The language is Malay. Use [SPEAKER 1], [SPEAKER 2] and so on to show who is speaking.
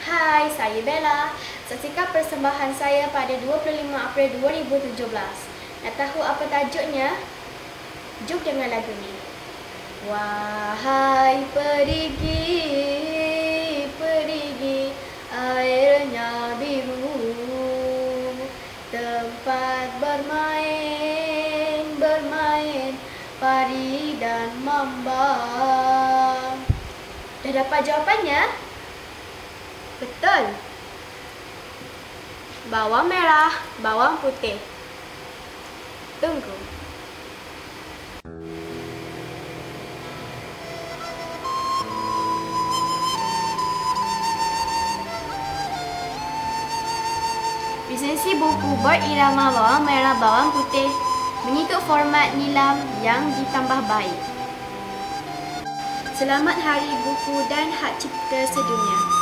[SPEAKER 1] Hai, saya Bella. Saksikan persembahan saya pada 25 April 2017. Nak tahu apa tajuknya? Jom dengar lagu ni. Wahai perigi, perigi, airnya biru, tempat bermain, bermain, pari dan mamba. Dah dapat jawapannya? Betul. Bawang merah, bawang putih. Tunggu. Resensi buku berirama bawang merah, bawang putih mengikut format nilam yang ditambah baik. Selamat Hari Buku dan Hak Cipta Sedunia.